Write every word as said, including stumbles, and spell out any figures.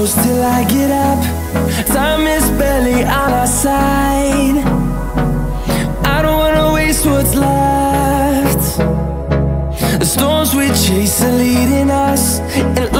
close till I get up. Time is barely on our side. I don't wanna waste what's left. The storms we chase are leading us, and